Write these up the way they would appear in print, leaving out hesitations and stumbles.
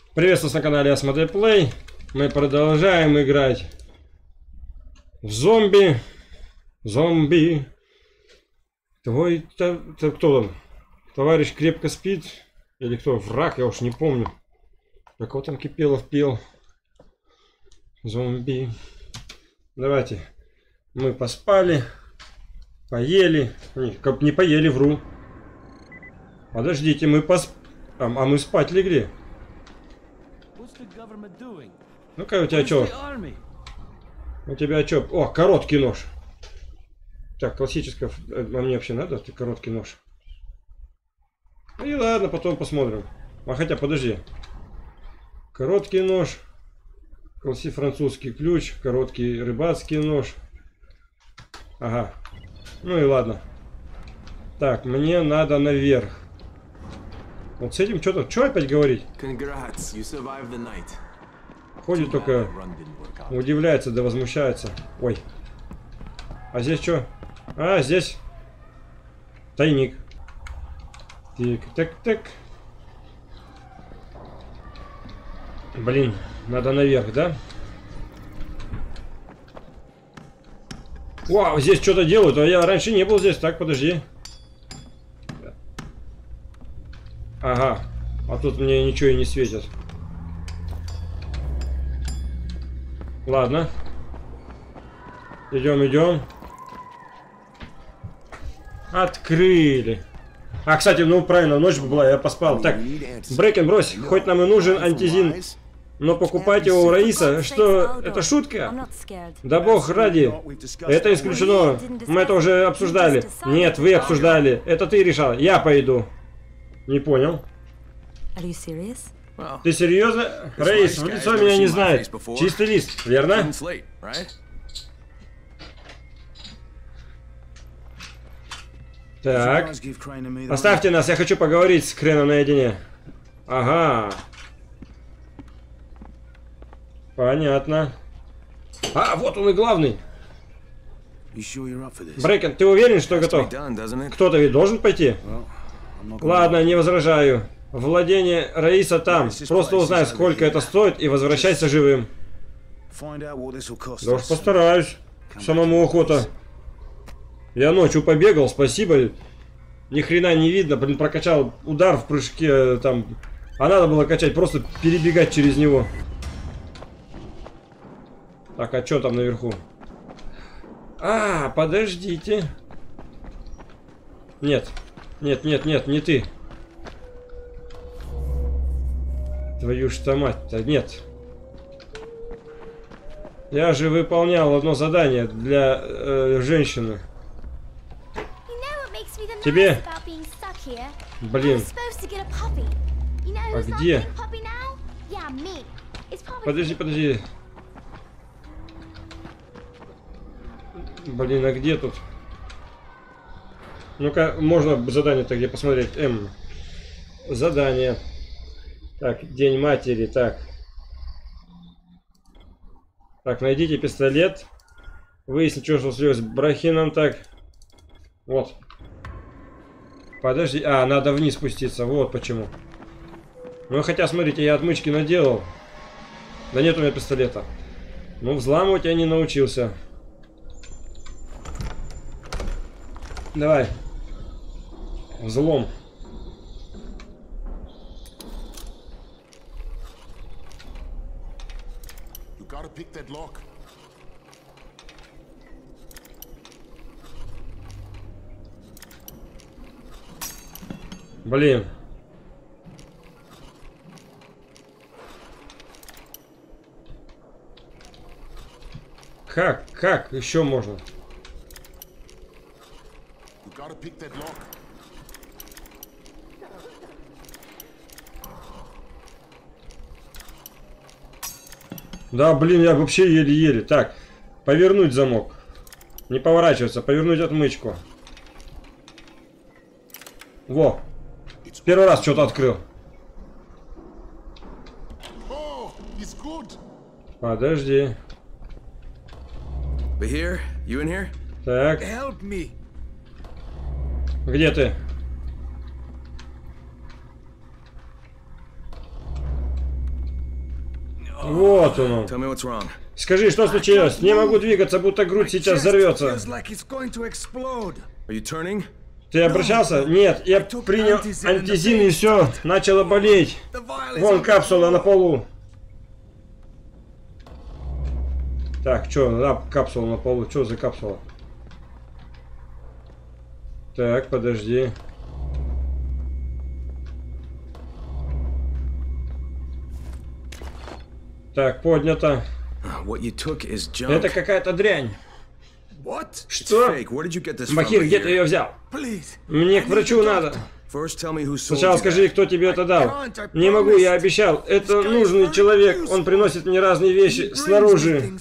Приветствую на канале Asmodee Play. Мы продолжаем играть в зомби. Твой кто там? Товарищ крепко спит? Или кто? Враг, я уж не помню. Как вот там Кипелов пел. Зомби. Давайте. Мы поспали. Поели. Не поели, вру. Подождите, мы а мы спать легли. Ну-ка, у тебя что? У тебя что? О, короткий нож. Так, классическая. А мне вообще надо? Ты короткий нож. И ладно, потом посмотрим. А хотя, подожди. Короткий нож. Французский ключ. Короткий рыбацкий нож. Ага. Ну и ладно. Так, мне надо наверх. Вот с этим что-то... Что опять говорить? Ходит только... Удивляется, да возмущается. Ой. А здесь что? А, здесь... Тайник. Так. Блин, надо наверх, да? Вау, здесь что-то делают, а я раньше не был здесь. Так, подожди. Ага, а тут мне ничего и не светит. Ладно. Идем. Открыли. А, кстати, ну правильно, ночь была, я поспал. Так, Брекен, брось, хоть нам и нужен антизин, но покупать его у Раиса, что, это шутка? Да бог ради, это исключено, мы это уже обсуждали. Нет, вы обсуждали, это ты решал, я пойду. Не понял. Ты серьезно? Раис в лицо меня не знает. Чистый лист, верно? Так. Оставьте нас, я хочу поговорить с Креном наедине. Ага. Понятно. А, вот он и главный. Брекен, ты уверен, что готов? Кто-то ведь должен пойти? Ладно, не возражаю. Владение Раиса там. Просто узнай, сколько это стоит, и возвращайся живым. Да уж постараюсь. Самому охота. Я ночью побегал, спасибо. Ни хрена не видно, блин, прокачал удар в прыжке там. А надо было качать, просто перебегать через него. Так, а что там наверху? А, подождите. Нет, не ты. Твою ж-то мать-то, нет. Я же выполнял одно задание для женщины. Тебе? Блин. А где? Подожди. Блин, а где тут? Ну-ка, можно задание-то где посмотреть? Задание. Так, День матери, так. Так, найдите пистолет. Выясните, что случилось с Брахином, так. Вот. Подожди, надо вниз спуститься, вот почему. Ну, хотя, смотрите, я отмычки наделал. Да нет у меня пистолета. Ну, взламывать я не научился. Давай. Взлом. Блин. Как еще можно? Да, блин, я вообще еле-еле. Так, повернуть замок. Не поворачиваться, повернуть отмычку. Во. Первый раз что-то открыл. Подожди. Так. Где ты? Вот он. Скажи, что случилось? Не могу двигаться, будто грудь сейчас взорвется. Ты обращался? Нет, я принял антизин и все, начало болеть. Вон капсула на полу. Так, что, да, капсула на полу, что за капсула? Так, подожди. Так, поднято. Это какая-то дрянь. Что? Бахир, где ты ее взял? Мне к врачу надо. Сначала скажи, кто тебе это дал. Не могу, я обещал. Это нужный человек. Он приносит мне разные вещи снаружи.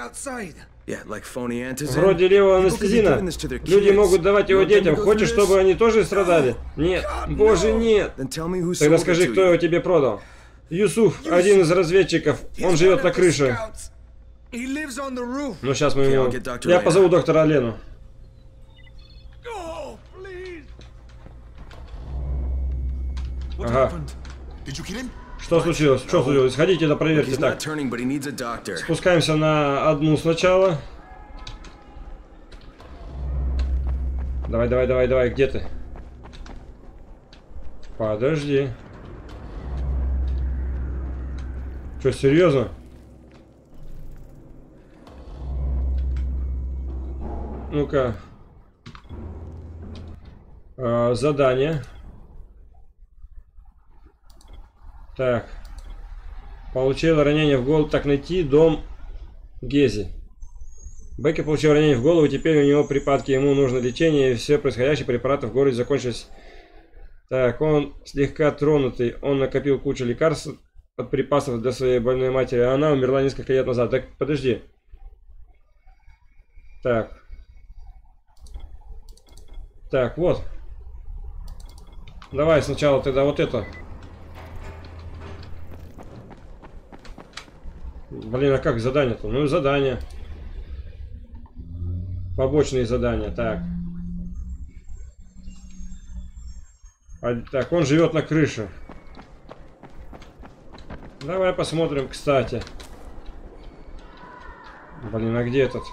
Вроде левого анестезина. Люди могут давать его детям. Хочешь, чтобы они тоже страдали? Нет. Боже, нет. Тогда скажи, кто его тебе продал. Юсуф, один из разведчиков. Он живет на крыше. Ну, сейчас мы ему... Я позову доктора Лену. Ага. Что случилось? Что случилось? Сходите да проверьте. Так. Спускаемся на одну сначала. Давай, давай, давай, давай. Где ты? Подожди. Что, серьезно? Ну-ка. Задание. Так. Получил ранение в голову. Так, найти дом Гези. Бекки получил ранение в голову, теперь у него припадки. Ему нужно лечение, и все происходящее препараты в городе закончились. Так, он слегка тронутый. Он накопил кучу лекарств от припасов для своей больной матери. А она умерла несколько лет назад. Так, подожди. Так. Так, вот. Давай сначала тогда вот это. Блин, а как задание-то? Ну, задание. Побочные задания, так. Так, он живет на крыше. Давай посмотрим, кстати. Блин, а где этот?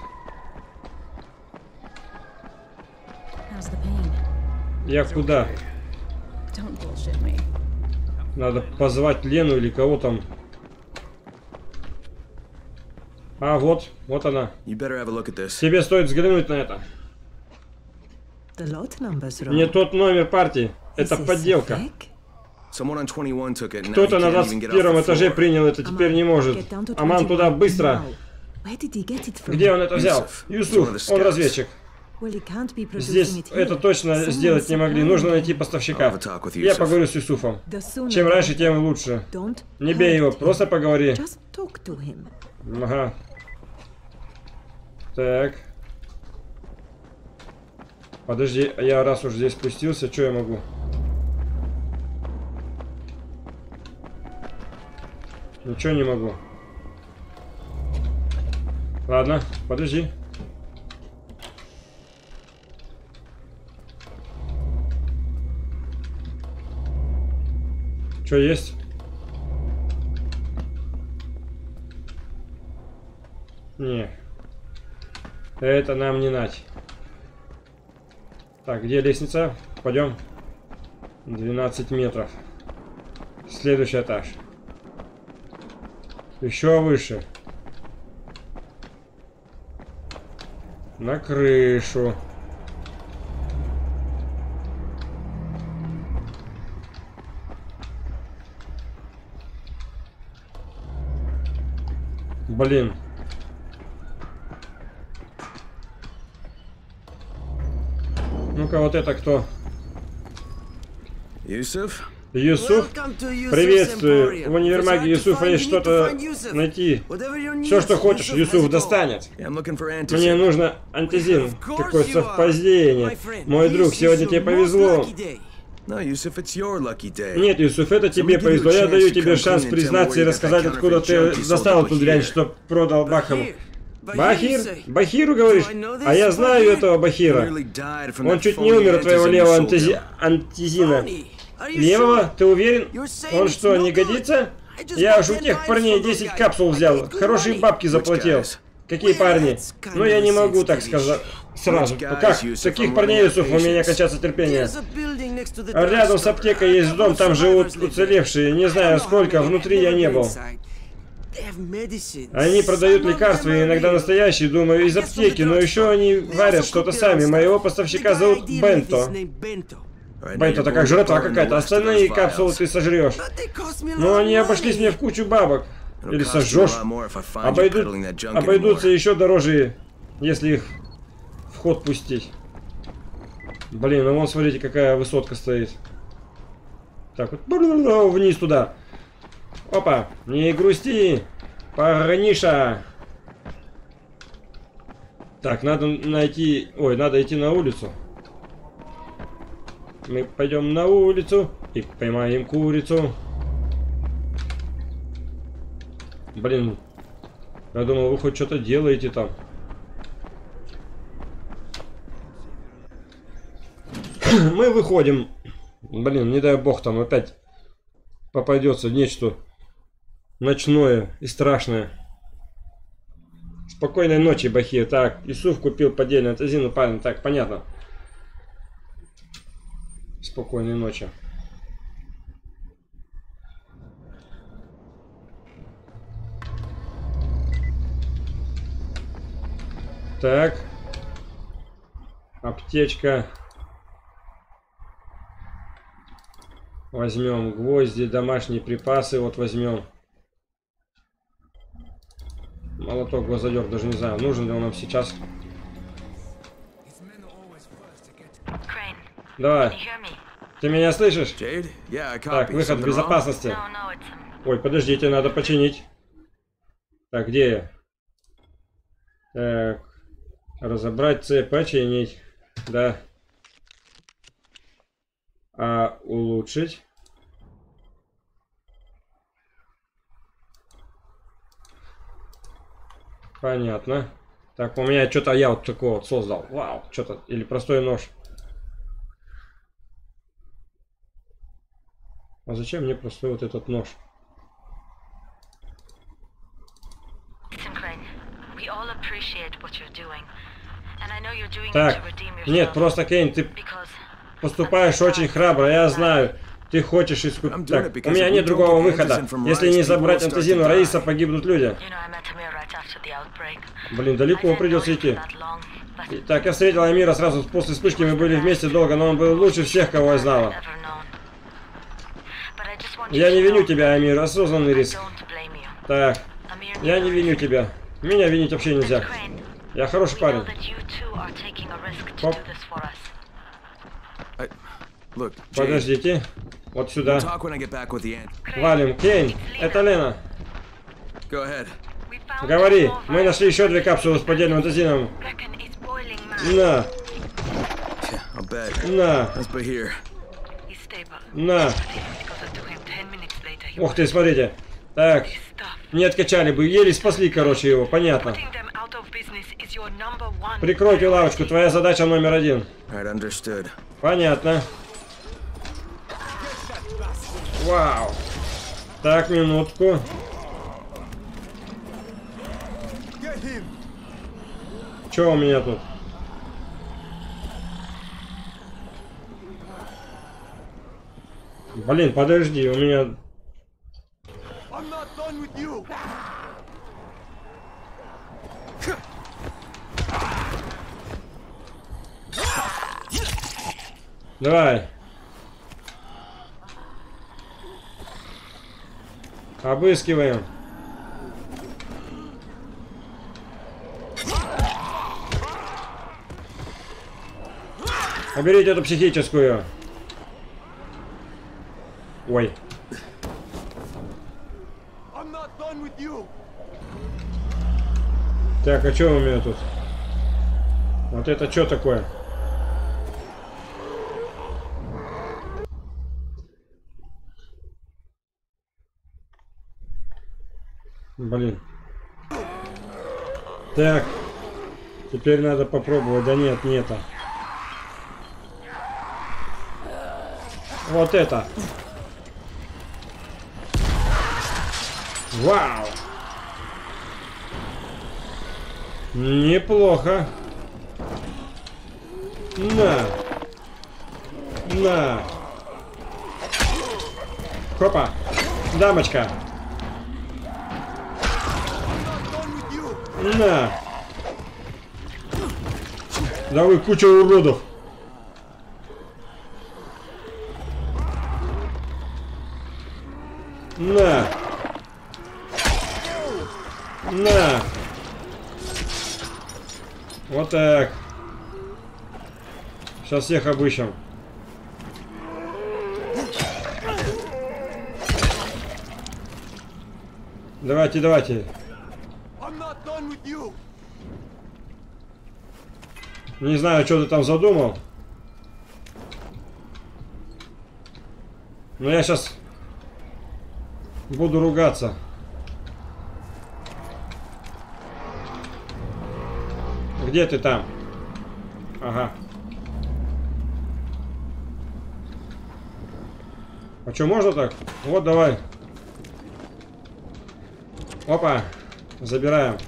Я куда? Надо позвать Лену или кого там. А, вот она. Тебе стоит взглянуть на это. Не тот номер партии. Это подделка. Кто-то на 21 этаже принял это, теперь не может. Аман, туда, быстро. Где он это взял? Юсуф, он разведчик. Здесь это точно сделать не могли. Нужно найти поставщика. Я поговорю с Юсуфом. Чем раньше, тем лучше. Не бей его, просто поговори. Ага. Так. Подожди, я раз уж здесь спустился, что я могу? Ничего не могу. Ладно, подожди. Что есть? Не. Это нам не надо. Так, где лестница? Пойдем. 12 метров. Следующий этаж. Еще выше. На крышу. Блин. Ну-ка, вот это кто? Юсуф? Юсуф? Приветствую. В универмаге Юсуфа есть что-то найти. Все, что хочешь, Юсуф достанет. Мне нужно антизин. Какое совпадение. Мой друг, сегодня тебе повезло. Нет, Юсуф, это тебе повезло. Я даю тебе шанс признаться и рассказать, откуда ты достал эту дрянь, что продал Бахаму. Бахир? Бахиру, говоришь? А я знаю этого Бахира. Он чуть не умер от твоего левого антизина. Левого? Ты уверен? Он что, не годится? Я уж у тех парней 10 капсул взял. Хорошие бабки заплатил. Какие парни? Ну я не могу так сказать сразу. Как? Таких парней, Юсуф, у меня кончается терпение. Рядом с аптекой есть дом, там живут уцелевшие. Не знаю сколько, внутри я не был. Они продают лекарства, иногда настоящие, думаю, из аптеки, но еще они варят что-то сами. Моего поставщика зовут Бенто. Бенто, это как жратва какая-то. Остальные капсулы ты сожрешь. Но они обошлись мне в кучу бабок. Или сожжешь. Обойдутся еще дороже, если их в ход пустить. Блин, ну вон смотрите, какая высотка стоит. Так вот, вниз туда. Опа, не грусти, парниша. Так, надо найти... Ой, надо идти на улицу. Мы пойдем на улицу и поймаем курицу. Блин, я думал, вы хоть что-то делаете там. Мы выходим. Блин, не дай бог, там опять попадется нечто ночное и страшное. Спокойной ночи, Бахир. Так, Юсуф купил поддельную тазину, парень. Так, понятно. Спокойной ночи. Так. Аптечка. Возьмем гвозди, домашние припасы. Вот возьмем. Молоток, гвоздодер, даже не знаю, нужен ли он нам сейчас. Давай. Ты меня слышишь? Так, выход в безопасности. Ой, подождите, надо починить. Так, где я? Так. Разобрать цепь, починить. Да. А улучшить? Понятно. Так, у меня что-то я вот такого вот создал. Вау, что-то. Или простой нож. А зачем мне простой вот этот нож? Так, нет, просто, Кейн, ты поступаешь очень храбро, я знаю. Ты хочешь искупить. Так, у меня нет другого выхода. Если не забрать антазину Раиса, погибнут люди. Блин, далеко придется идти. Так, я встретил Амира сразу после вспышки, мы были вместе долго, но он был лучше всех, кого я знала. Я не виню тебя, Амир, осознанный риск. Так, я не виню тебя. Меня винить вообще нельзя. Я хороший парень. Хоп. Подождите. Вот сюда. Валим. Кейн, это Лена. Говори. Мы нашли еще 2 капсулы с поддельным антазином. На. На. На. Ух ты, смотрите. Так. Не откачали бы. Еле спасли, короче, его. Понятно. Прикройте лавочку. Твоя задача номер 1. Понятно. Вау. Так, минутку. Что у меня тут? Блин, подожди, у меня... Давай. Обыскиваем. Уберите эту психическую. Ой. Так, а что у меня тут? Вот это что такое? Блин. Так. Теперь надо попробовать. Да нет, нету. Вот это. Вау! Неплохо. На! На! Хопа! Дамочка! На! Да вы куча уродов! На! На! Вот так. Сейчас всех обыщем. Давайте, давайте. Не знаю, что ты там задумал. Но я сейчас буду ругаться. Где ты там? Ага. А что, можно так? Вот, давай. Опа. Забираем.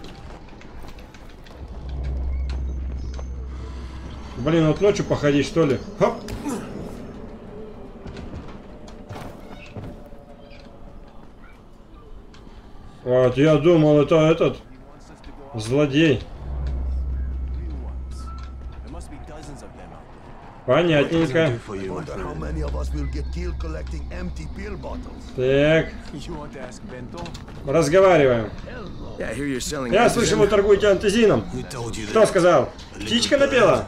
Блин, вот ночью походить, что ли? Хоп. Вот, я думал, это этот злодей. Понятненько. Так. Разговариваем. Я слышал, вы торгуете антизином. Кто сказал? Птичка напела?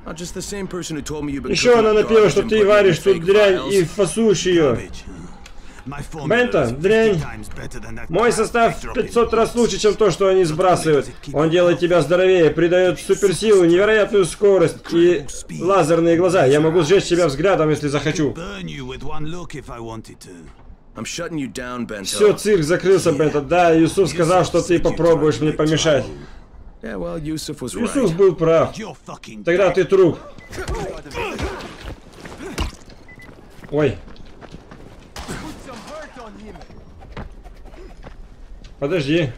Еще она напела, что ты варишь тут дрянь и фасуешь ее. Бенто, дрянь. Мой состав в 500 раз лучше, чем то, что они сбрасывают. Он делает тебя здоровее, придает суперсилу, невероятную скорость и лазерные глаза. Я могу сжечь тебя взглядом, если захочу. Все, цирк закрылся, Бенто. Да, Юсуф сказал, что ты попробуешь мне помешать. Юсуф был прав. Тогда ты труп. Ой. Подожди.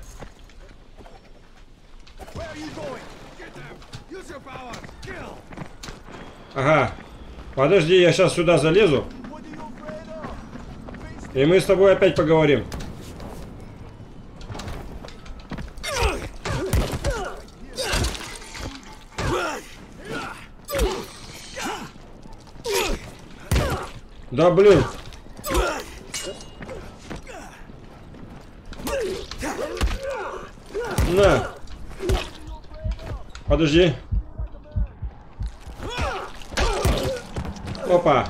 Ага. Подожди, я сейчас сюда залезу. И мы с тобой опять поговорим. Да блин. На. Подожди. Опа.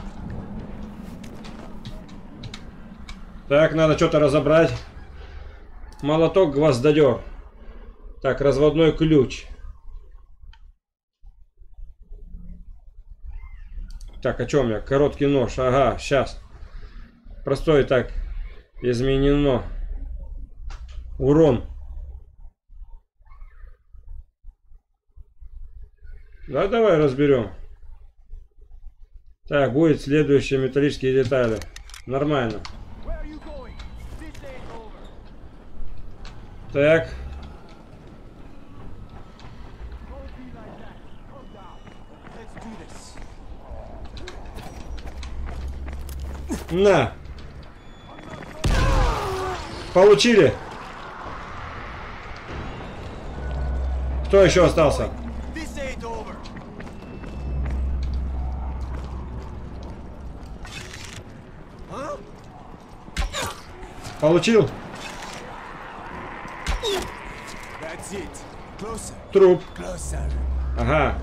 Так, надо что-то разобрать. Молоток, гвоздодер. Так, разводной ключ. Так, о чем я? Короткий нож. Ага, сейчас. Простой так. Изменено. Урон. Да, давай разберем. Так, будет следующие металлические детали. Нормально. Так. На. Получили. Кто еще остался? Получил. Труп. Ага.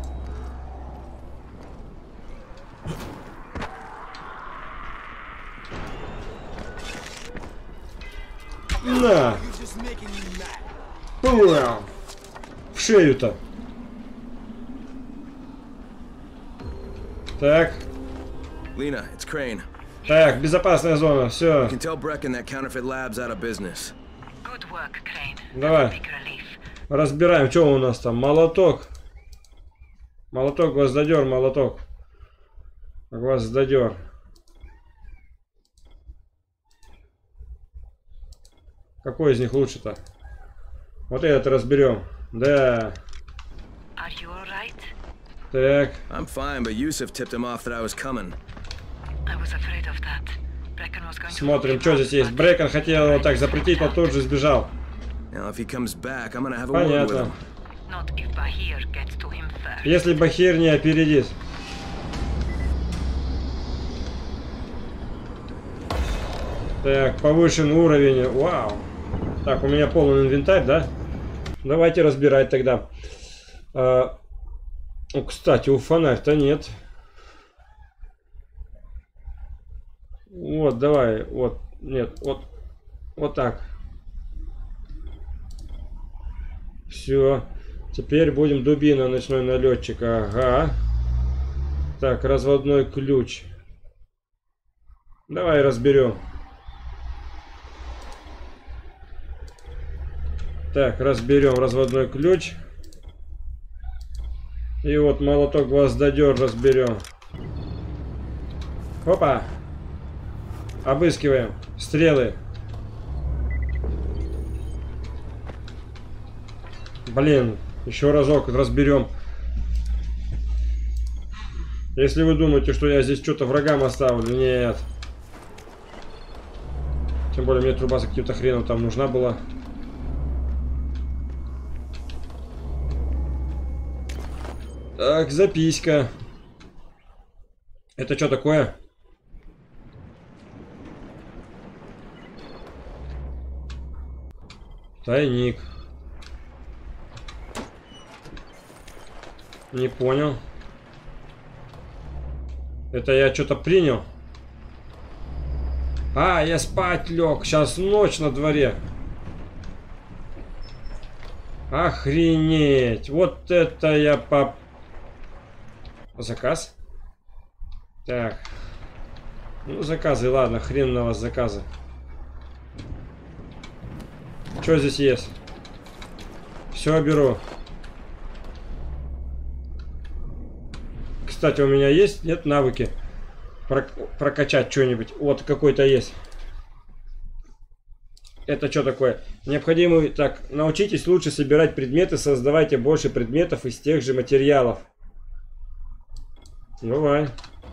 На. В шею-то. Так. Так, безопасная зона, все. Давай. Разбираем, что у нас там. Молоток. Молоток, гвоздодер, молоток. Гвоздодер. Какой из них лучше-то? Вот этот разберем. Да. Так. Смотрим, что здесь есть. Брэкон хотел его так запретить, но тут же сбежал. Понятно. Если Бахир не опередит. Так, повышен уровень. Вау. Так, у меня полный инвентарь, да? Давайте разбирать тогда. Кстати, у фонарь-то нет. Вот, давай. Вот, нет, вот так. Все. Теперь будем дубина, ночной налетчик. Ага. Так, разводной ключ. Давай разберем. Так, разберем разводной ключ. И вот молоток гвоздодер разберем. Опа. Обыскиваем. Стрелы. Блин, еще разок разберем. Если вы думаете, что я здесь что-то врагам оставлю, нет. Тем более мне труба за каким-то хреном там нужна была. Так, записка. Это что такое? Тайник. Не понял. Это я что-то принял? А, я спать лег. Сейчас ночь на дворе. Охренеть. Вот это я по... Заказ? Так. Ну, заказы, ладно. Хрен на вас заказы. Что здесь есть? Все беру. Кстати, у меня есть, нет, навыки прокачать что-нибудь. Вот какой-то есть. Это что такое? Необходимо, так, научитесь лучше собирать предметы, создавайте больше предметов из тех же материалов. Давай.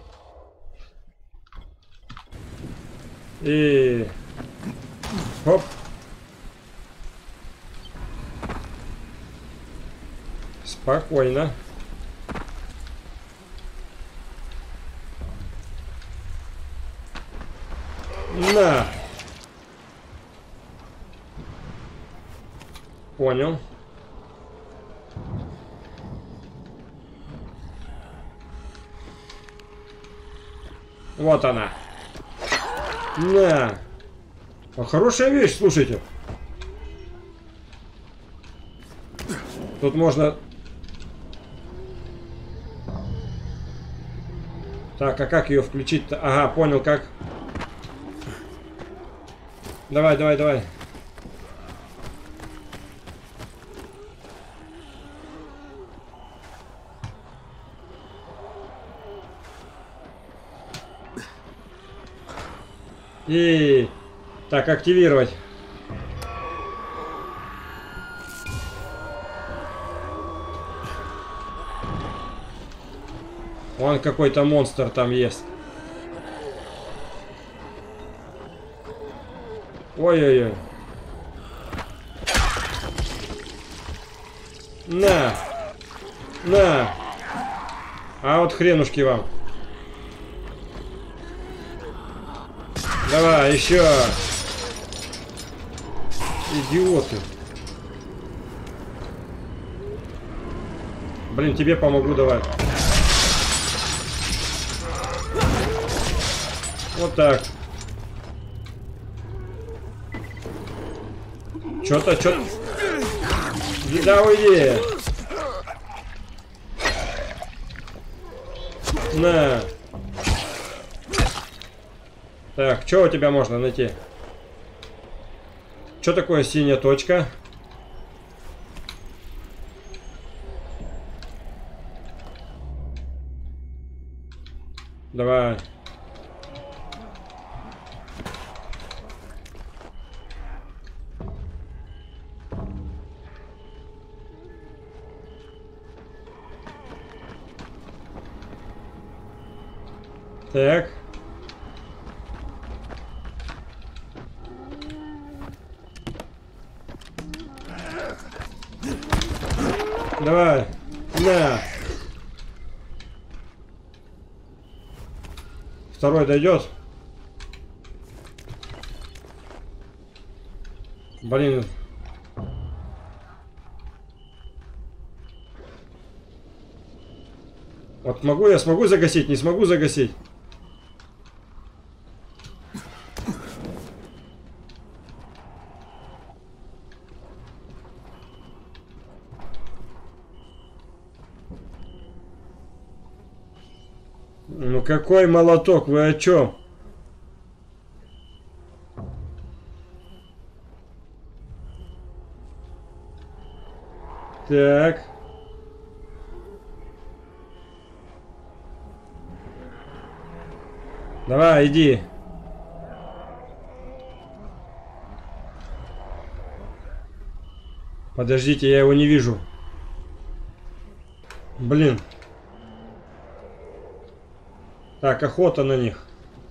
И... Хоп. Спокойно. На. Понял. Вот она. На. А хорошая вещь, слушайте. Тут можно... Так, а как ее включить-то? Ага, понял, как. Давай, давай, давай. И так, активировать. Вон какой-то монстр там есть. Ой-ой-ой. На. На. А вот хренушки вам. Давай, еще. Идиоты. Блин, тебе помогу, давай. Вот так. Что-то. Да, уйди. На. Так, что у тебя можно найти? Что такое синяя точка? Давай. Так. Давай. На. Второй дойдет. Блин. Вот я смогу загасить, не смогу загасить. Ну какой молоток, вы о чем? Так. Давай, иди. Подождите, я его не вижу. Блин. Так, охота на них.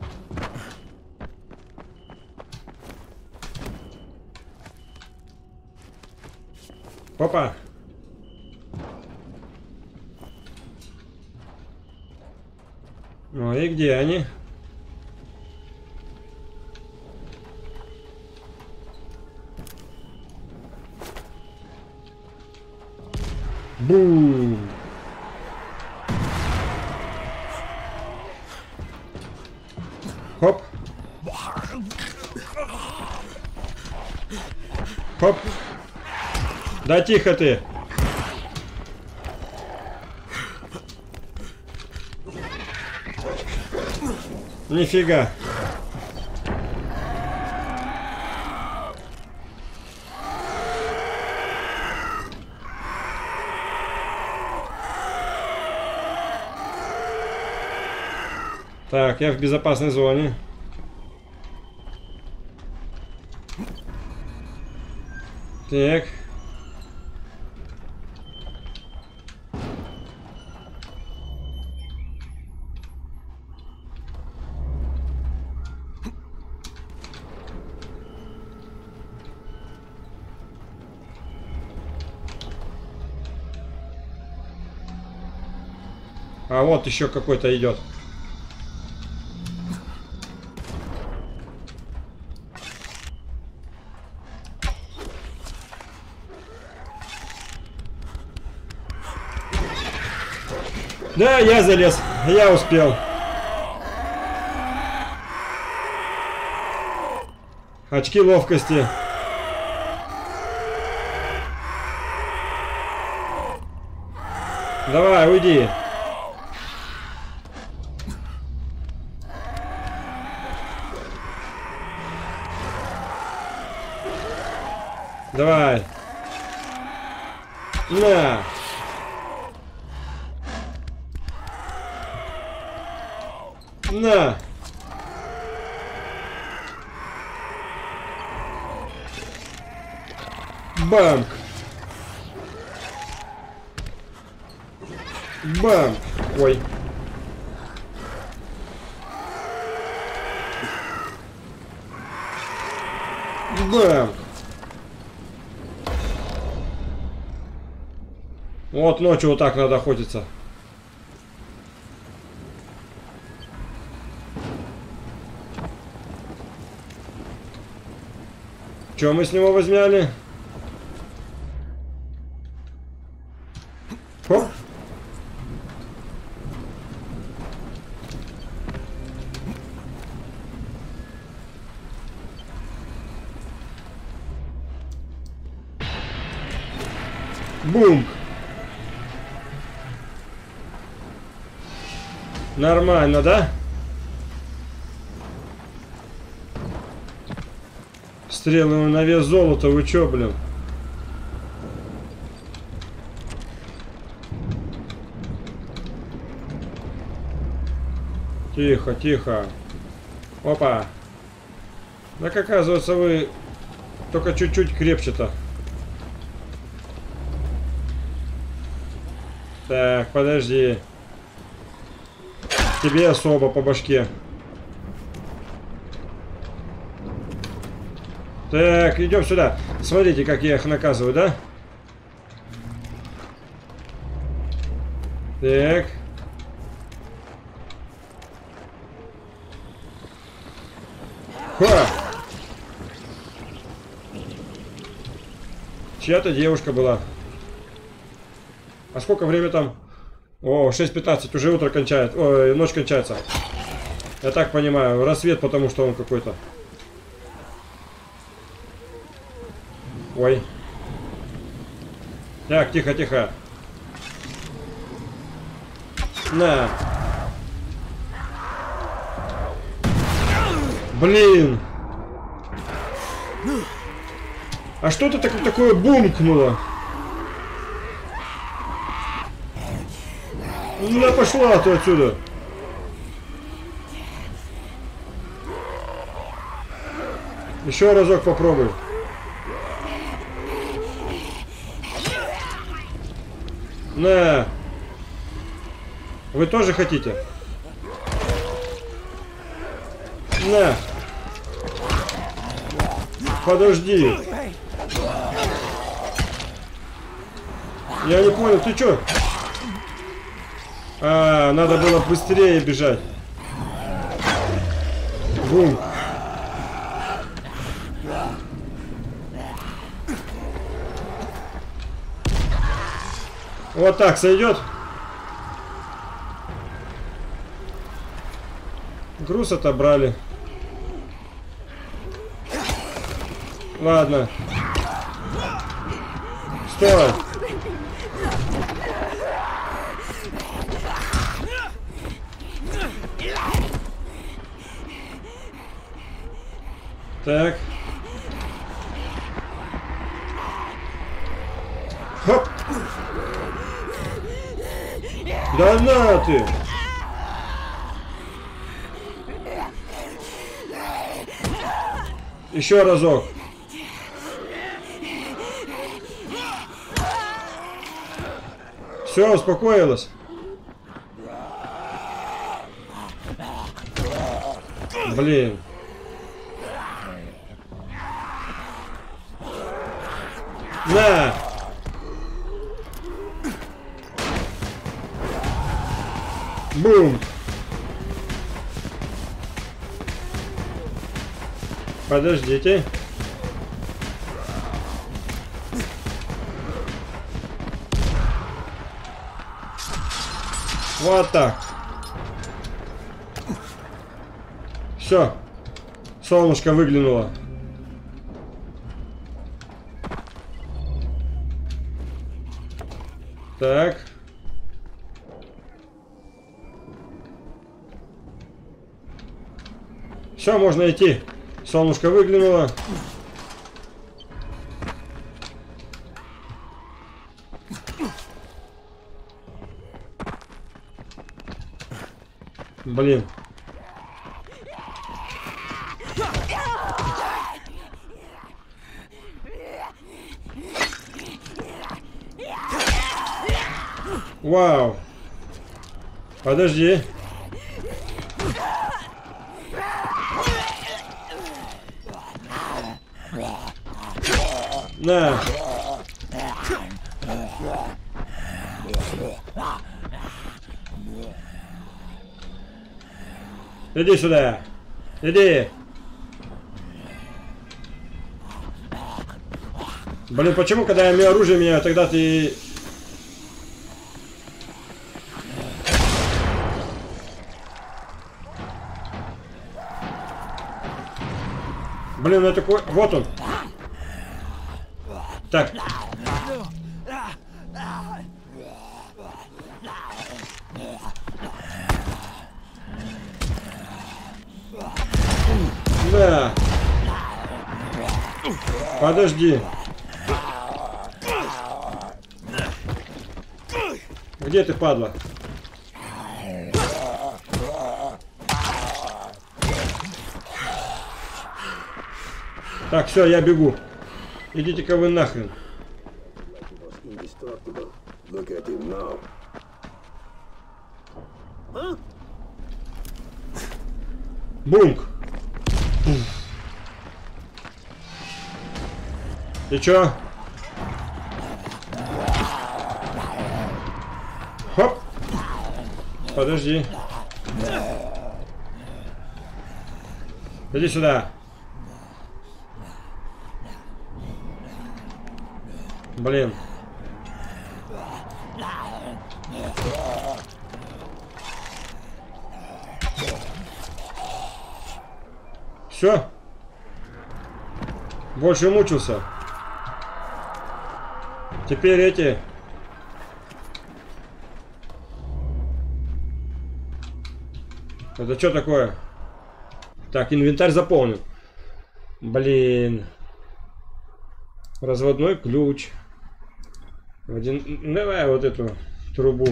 Опа. Ну и где они? Бум. Хоп. Хоп. Да тихо ты. Нифига. Так, я в безопасной зоне. Так. А вот еще какой-то идет. Да, я залез. Я успел. Очки ловкости. Давай, уйди. Давай. На. На. Бам. Бам. Ой. Бам. Вот ночью вот так надо охотиться. Что мы с него возьмяли? Хоп. Бум. Нормально, да? Стрелы на вес золота, вы чё, блин? Тихо, тихо. Опа. Так оказывается, вы только чуть-чуть крепче-то. Так, подожди. тебе особо по башке. Так, идем сюда. Смотрите, как я их наказываю, да? Так. Ха! Чья-то девушка была. А сколько время там? О, 6:15, уже утро кончается. Ой, ночь кончается. Я так понимаю, рассвет, потому что он какой-то. Ой. Так, тихо, тихо. На. Блин. А что-то такое бумкнуло. Ну, пошла ты отсюда. Еще разок попробуй. На. Вы тоже хотите? На. Подожди. Я не понял, ты чё? А, надо было быстрее бежать. Бум. Вот так сойдет. Груз отобрали. Ладно. Стой. Так. Хоп. Да на ты. Еще разок. Все, успокоилась. Блин. На. Бум. Подождите. Вот так. Все. Солнышко выглянуло. Так. Все, можно идти. Солнышко выглянуло. Блин. Вау. Подожди. На. Иди сюда. Иди. Блин, почему, когда я оружие меняю, тогда ты... Блин, я такой... Вот он. Так. Да. Подожди. Где ты, падла? Так, все, я бегу. Идите-ка вы нахрен. Бунк. И чё? Хоп. Подожди. Иди сюда. Блин. Все. Больше мучился. Теперь эти. Это что такое? Так, инвентарь заполнен. Блин. Разводной ключ. Давай вот эту трубу.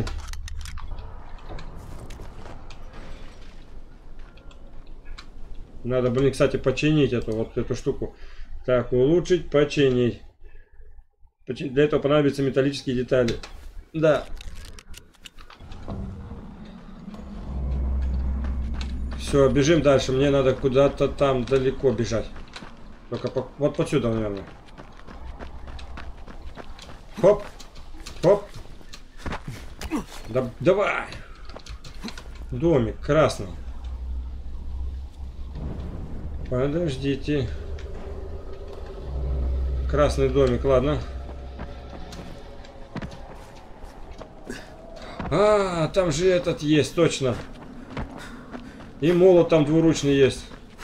Надо, блин, кстати, починить вот эту штуку. Так, улучшить, починить. Для этого понадобятся металлические детали. Да. Все, бежим дальше. Мне надо куда-то там далеко бежать. Только вот отсюда, наверное. Хоп. Хоп. Да, давай. Домик красный. Подождите. Красный домик, ладно. А, там же этот есть, точно. И молот там двуручный есть.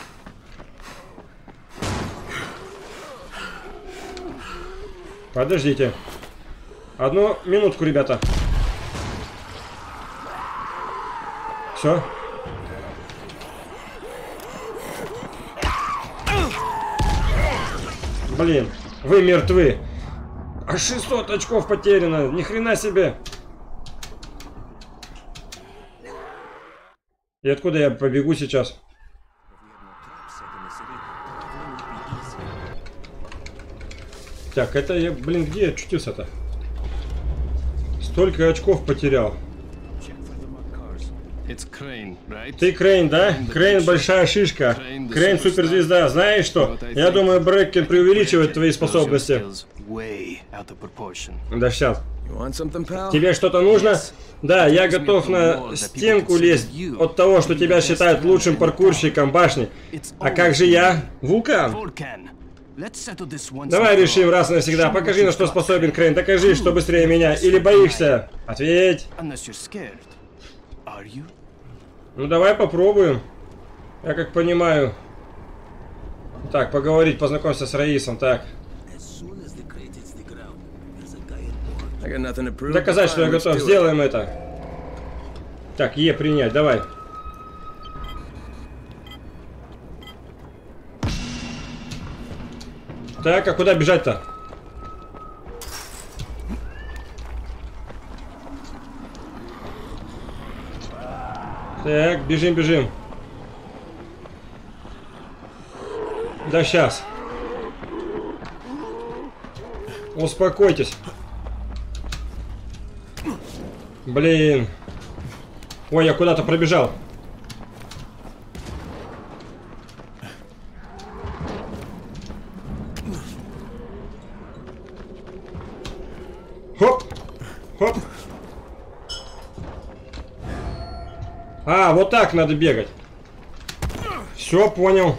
Подождите. Одну минутку, ребята. Все. Блин, вы мертвы. А 600 очков потеряно. Ни хрена себе. И откуда я побегу сейчас? Так, это я, блин, где я очутился-то? Столько очков потерял. Ты Крейн, да? Крейн большая шишка. Крейн суперзвезда. Знаешь что? Я думаю, Брэккен преувеличивает твои способности. Да сейчас. Тебе что-то нужно? Да, я готов на стенку лезть от того, что тебя считают лучшим паркурщиком башни. А как же я? Вулкан. Давай решим раз и навсегда. Покажи, на что способен Крейн. Докажи, что быстрее меня. Или боишься? Ответь. Ну давай попробуем. Я как понимаю. Так, поговорить, познакомиться с Раисом. Так. Доказать, что я готов. Сделаем это. Так, Е принять. Давай. Так, а куда бежать-то? Так, бежим, бежим. Да сейчас. Успокойтесь. Блин. Ой, я куда-то пробежал. Хоп. Хоп. А, вот так надо бегать. Все, понял.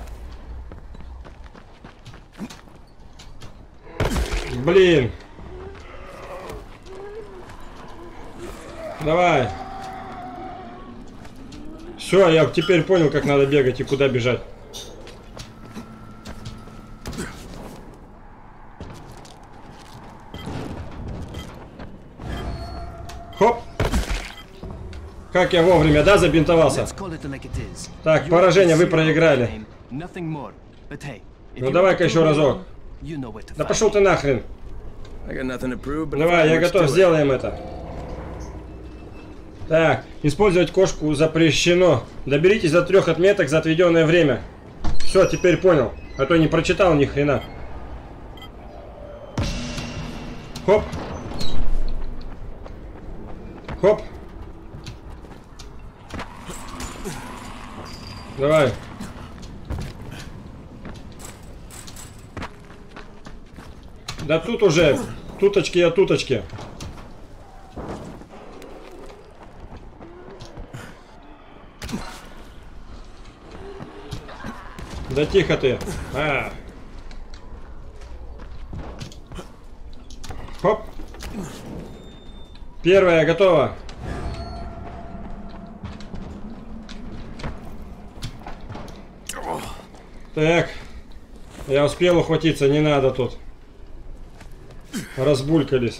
Блин. Давай. Все, я теперь понял, как надо бегать и куда бежать. Хоп. Как я вовремя, да, забинтовался? Так, поражение, вы проиграли. Ну давай-ка еще разок. Да пошел ты нахрен. Давай, я готов, сделаем это. Так, использовать кошку запрещено. Доберитесь до 3 отметок за отведенное время. Все, теперь понял. А то не прочитал ни хрена. Хоп. Хоп. Давай. Да тут уже туточки от туточки. Да тихо ты. Хоп. Первая готова. Так. Я успел ухватиться, не надо тут. Разбулькались.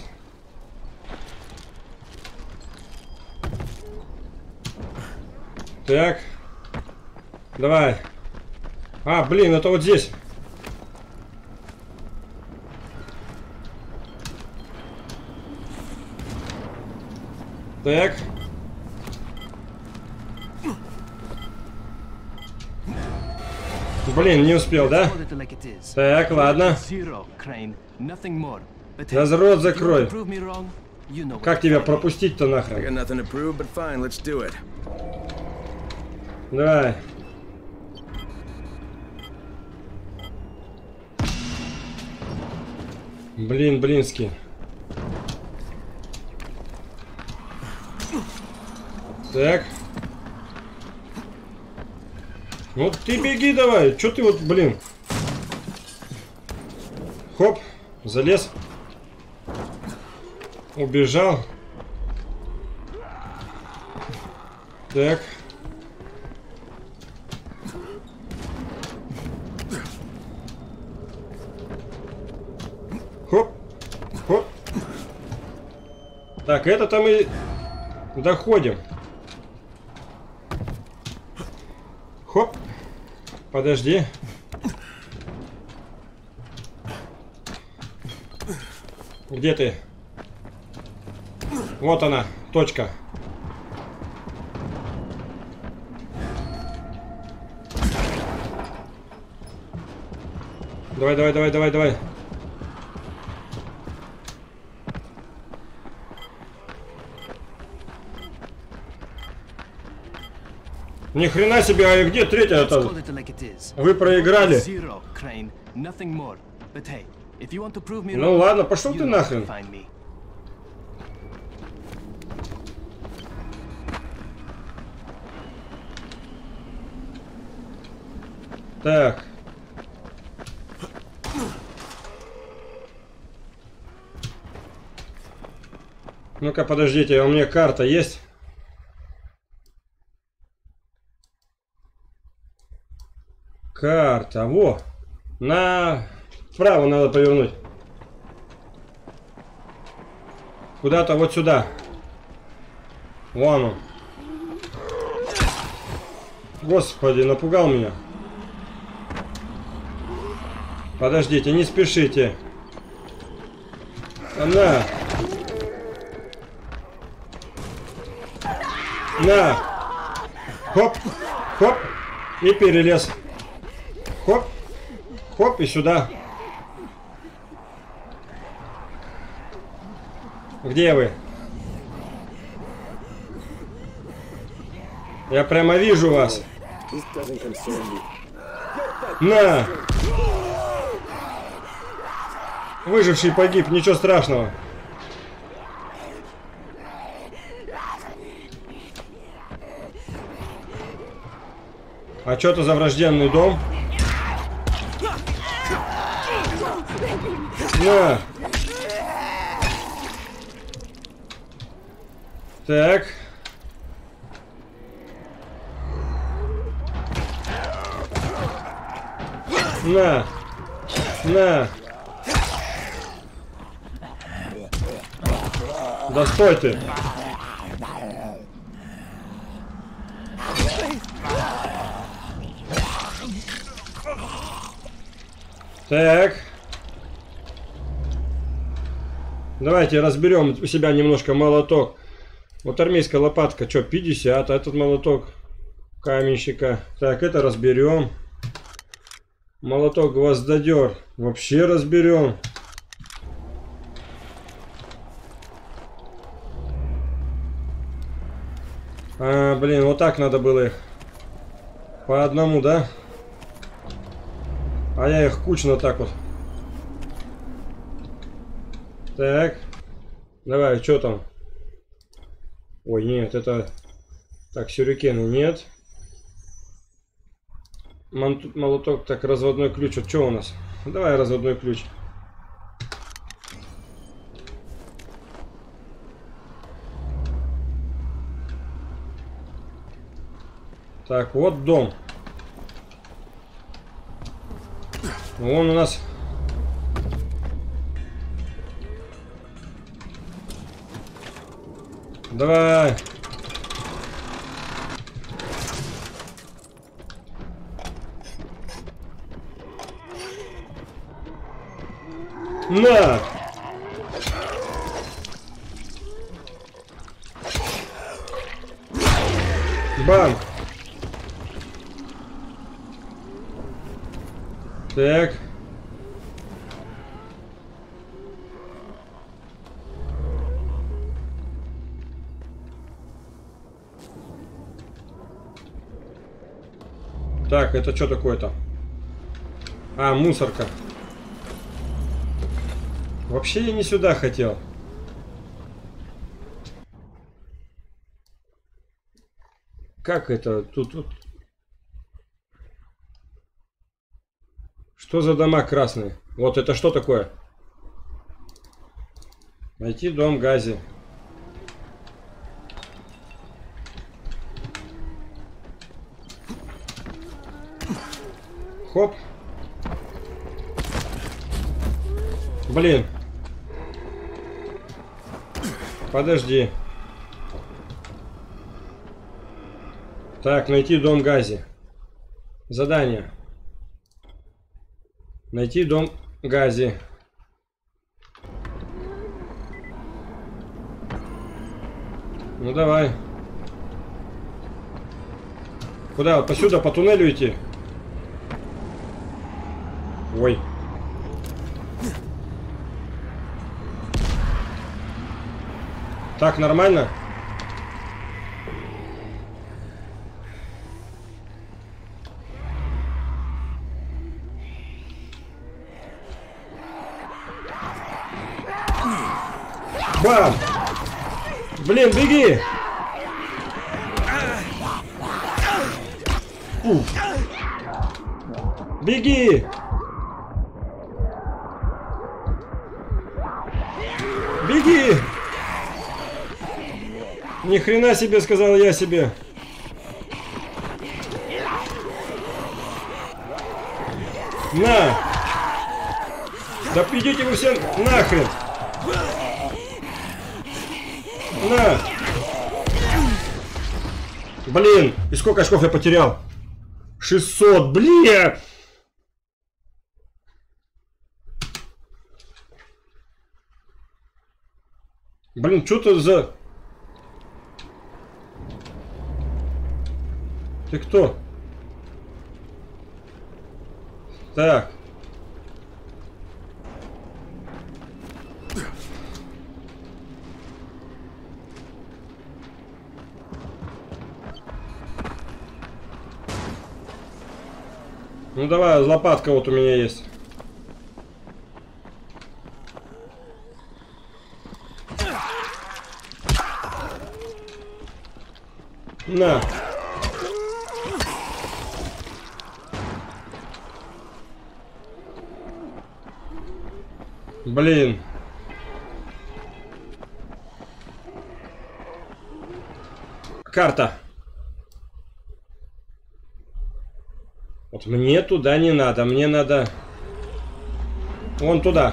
Так. Давай. А, блин, это вот здесь. Так. Блин, не успел, да? Так, ладно. Да рот закрой. Как тебя пропустить-то нахрен? Давай. Блин, блинский. Так. Ну ты беги давай. Чё ты вот, блин. Хоп. Залез. Убежал. Так. Хоп. Хоп. Так, это-то мы доходим. Хоп. Подожди. Где ты? Вот она, точка. Давай, давай, давай, давай, давай. Ни хрена себе, а где третья-то? Вы проиграли. Ну ладно, пошел ты нахрен. Так. Ну-ка, подождите, у меня карта есть? Карта, во. Направо надо повернуть. Куда-то вот сюда. Вон он. Господи, напугал меня. Подождите, не спешите. На. На. Хоп. Хоп. И перелез. Хоп. Хоп, и сюда. Где вы? Я прямо вижу вас. На. Выживший погиб, ничего страшного. А что это за враждебный дом? На. Так. На. На. Да стой ты. Так. Давайте разберем у себя немножко молоток. Вот армейская лопатка, что, 50, а этот молоток каменщика. Так, это разберем. Молоток гвоздодер вообще разберем. А, блин, вот так надо было их. По одному, да? А я их кучно так вот. Так. Давай, что там? Ой, нет, это... Так, сюрикены нет. Молоток, так, разводной ключ. Вот что у нас? Давай разводной ключ. Так, вот дом. Вон у нас... Давай. На! Бам! Так. Так, это что такое-то? А, мусорка. Вообще я не сюда хотел. Как это? Тут... Что за дома красные? Вот это что такое? Найти дом Гази. Хоп. Блин. Подожди. Так, найти дом Гази. Задание. Найти дом Гази. Ну давай. Куда? Вот посюда, по туннелю идти? Ой. Так, нормально? Бам! Блин, беги! Беги! Беги! Ни хрена себе, сказал я себе. На! Да идите вы все нахрен! На! Блин! И сколько очков я потерял? 600, блин! Блин, что ты за... Ты кто? Так. Ну давай, лопатка вот у меня есть. На. Блин. Карта. Вот мне туда не надо, мне надо вон туда.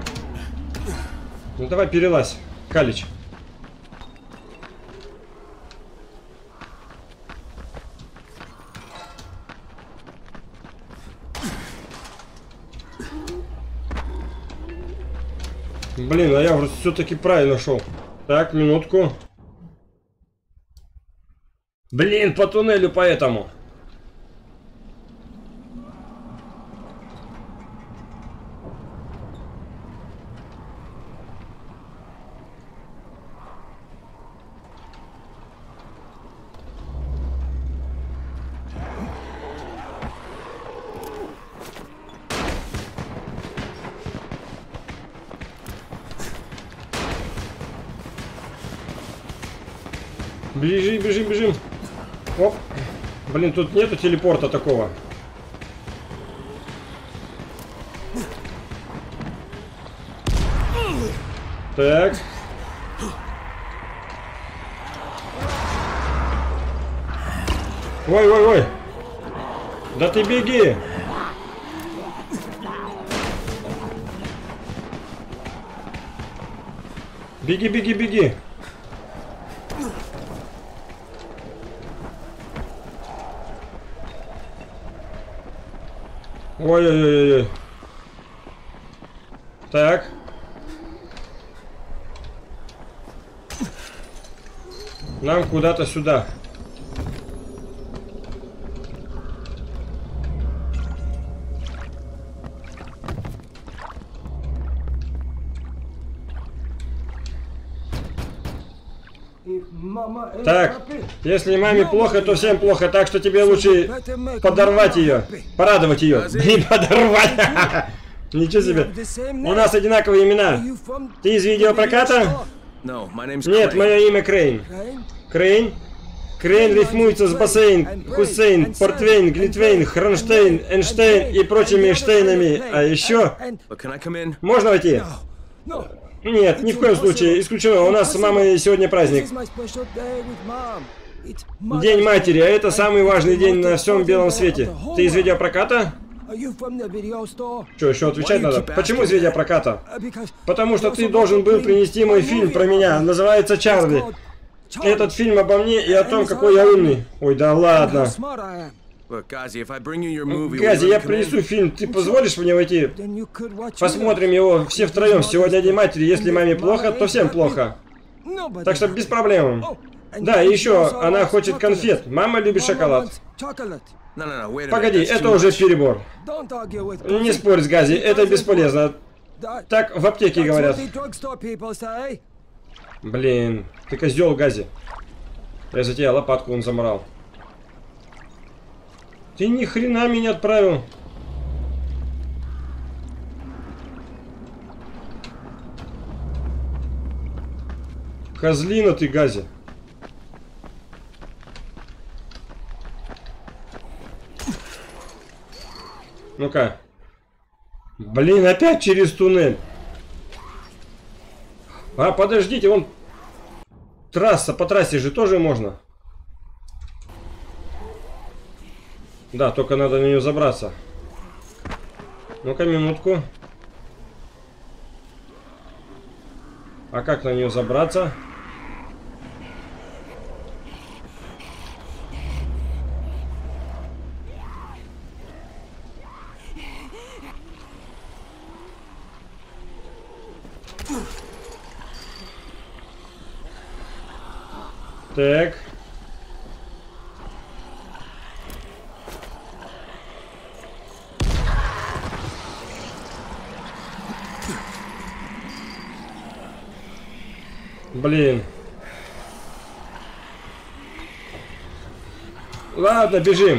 Ну давай перелазь, Калич. Блин, а я все-таки правильно шел. Так, минутку. Блин, по туннелю поэтому. Бежим, бежим, бежим. Оп. Блин, тут нету телепорта такого. Так. Ой, ой, ой. Да ты беги. Беги, беги, беги. Ой-ой-ой-ой. Так. Нам куда-то сюда. Так, если маме плохо, то всем плохо, так что тебе лучше подорвать ее, порадовать ее. Блин, подорвать. Ничего себе. У нас одинаковые имена. Ты из видеопроката? Нет, мое имя Крейн. Крейн? Крейн рифмуется с бассейн, Хусейн, Портвейн, Глитвейн, Хронштейн, Эйнштейн и прочими Эйнштейнами. А еще... Можно войти? Нет, ни в коем случае, исключено. У нас с мамой сегодня праздник. День матери, а это самый важный день на всем белом свете. Ты из видеопроката? Что, еще отвечать надо? Почему из видеопроката? Потому что ты должен был принести мой фильм про меня. Называется «Чарли». Этот фильм обо мне и о том, какой я умный. Ой, да ладно. Гази, я принесу фильм, ты позволишь мне войти? Посмотрим его все втроем. Сегодня День матери. Если маме плохо, то всем плохо. Так что без проблем. Да, и еще, она хочет конфет. Мама любит шоколад. Погоди, это уже перебор. Не спорь с Гази, это бесполезно. Так в аптеке говорят. Блин, ты козел, Гази. Я за тебя лопатку он заморал. Ты ни хрена меня отправил. Козлина ты, Гази. Ну-ка. Блин, опять через туннель. А, подождите, вон трасса, по трассе же тоже можно. Да, только надо на нее забраться. Ну-ка, минутку. А как на нее забраться? Так. Блин. Ладно, бежим.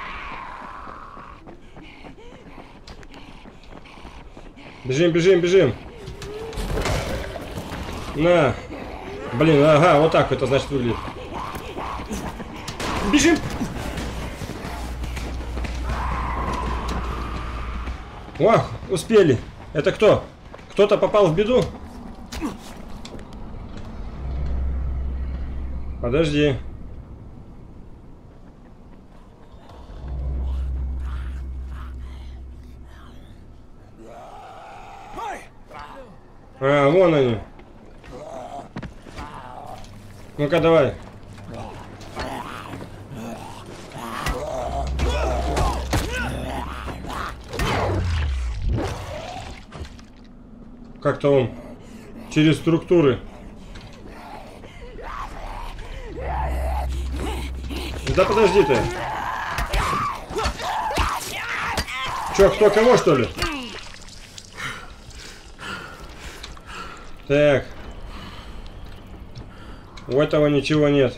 Бежим, бежим, бежим. На. Блин, ага, вот так это значит выглядит. Бежим. Ох, успели. Это кто? Кто-то попал в беду? Подожди. А, вон они. Ну-ка, давай. Как-то он через структуры. Да подожди ты. Чё, кто кого, что ли? Так. У этого ничего нет.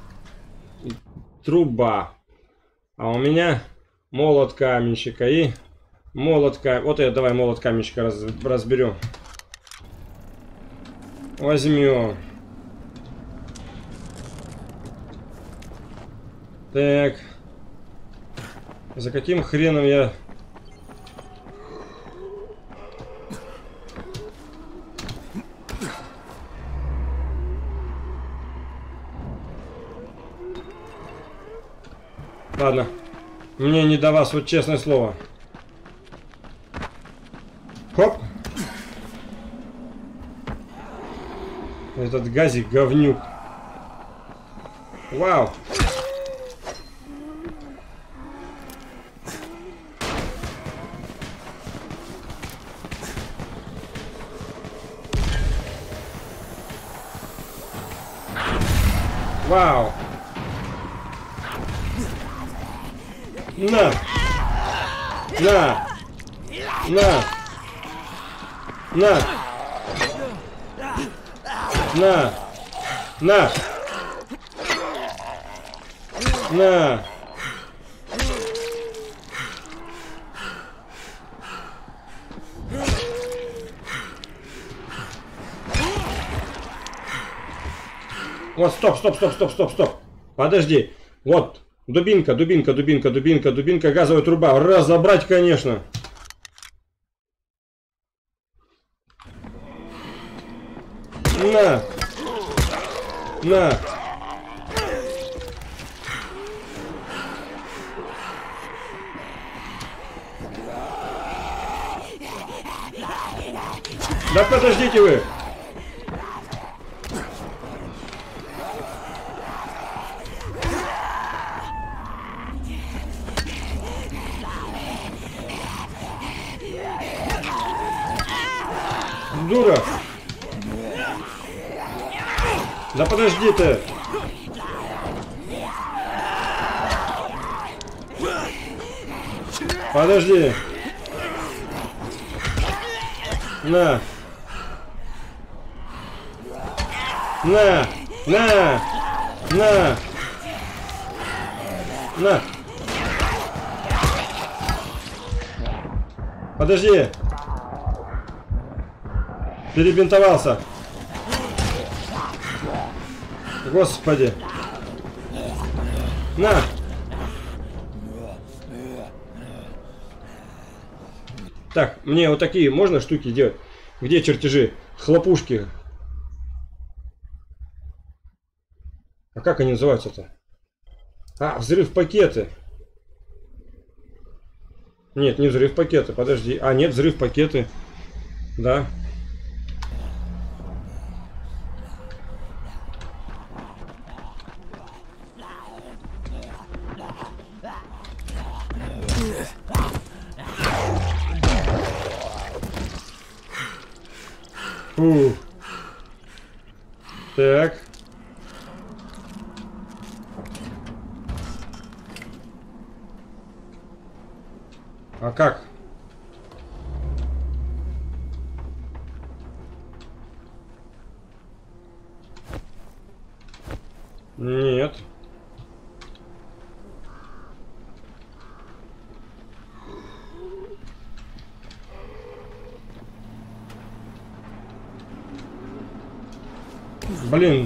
Труба. А у меня молот каменщика и молот каменщика. Вот это давай молот каменщика разберем. Возьмем. Так. За каким хреном я... Ладно. Мне не до вас, вот честное слово. Хоп. Этот газик говнюк. Вау. Вау. На. На. На. На. На. На. На. Вот, стоп, стоп, стоп, стоп, стоп, стоп. Подожди. Вот, дубинка, дубинка, дубинка, дубинка, дубинка, газовая труба. Разобрать, конечно. На. На. Да подождите вы. Дура. Да подожди ты. Подожди. На. На. На. На. На. Подожди. Перебинтовался. Господи. На. Так, мне вот такие можно штуки делать? Где чертежи? Хлопушки. А как они называются-то? А, взрыв пакеты. Нет, не взрыв пакеты, подожди. А, нет, взрыв пакеты. Да. Фу. Так. А как? Нет. Блин.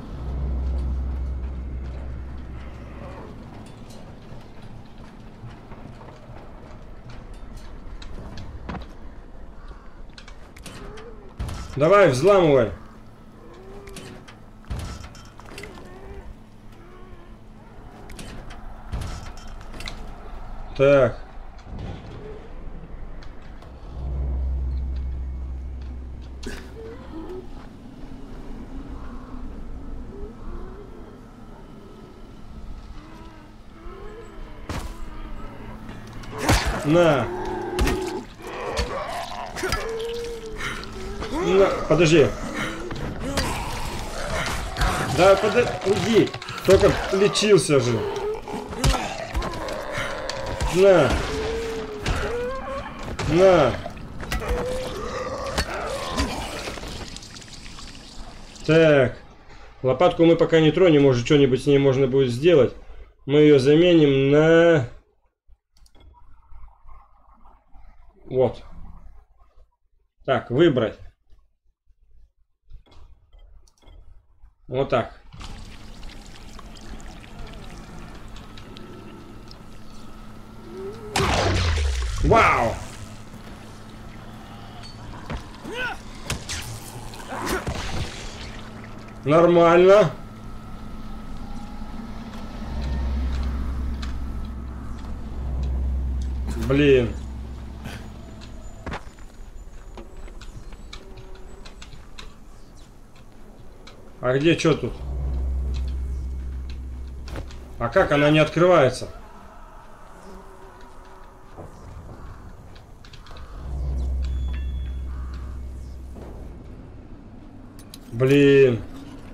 Давай, взламывай. Так. На. На. Подожди. Да, подожди. Только лечился же. На. На. Так. Лопатку мы пока не тронем, может что-нибудь с ней можно будет сделать. Мы ее заменим на... Вот. Так, выбрать. Вот так. Вау! Нормально. Блин. А где что тут? А как она не открывается? Блин.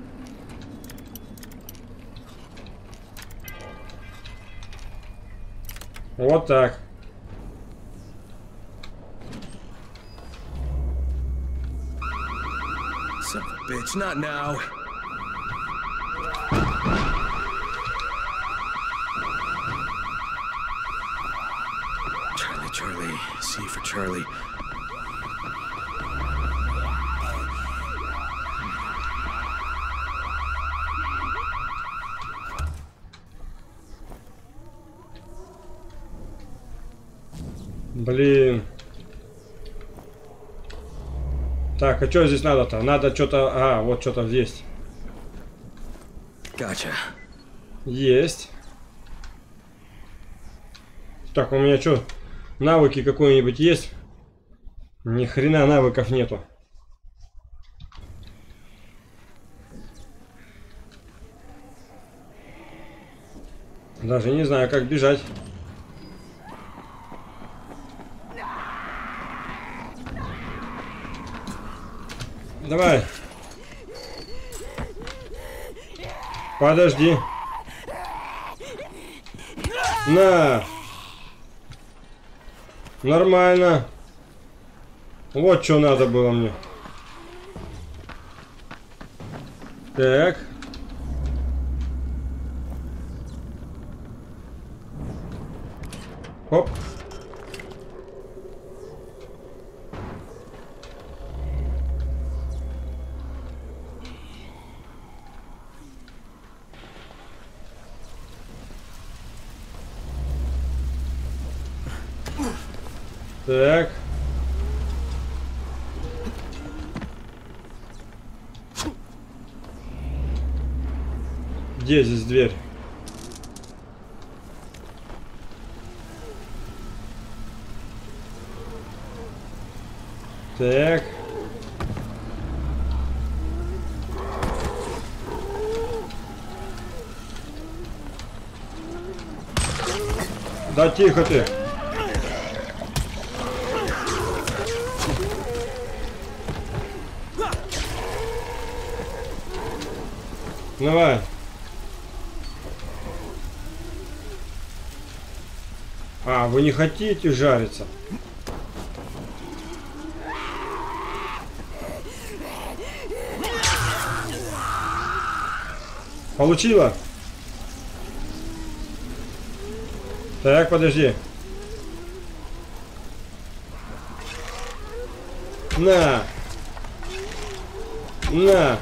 Вот так. Son of a bitch, not now. Charlie, Charlie, C for Charlie. Блин. Так, а что здесь надо-то? Надо что-то... А, вот что-то здесь. Gotcha. Есть. Так, у меня что? Навыки какой-нибудь есть? Ни хрена навыков нету. Даже не знаю, как бежать. Давай. Подожди. На. Нормально. Вот что надо было мне. Так. Хоп. Так. Где здесь дверь? Так. Да тихо ты. Давай. А, вы не хотите жариться? Получила? Так, подожди. На. На.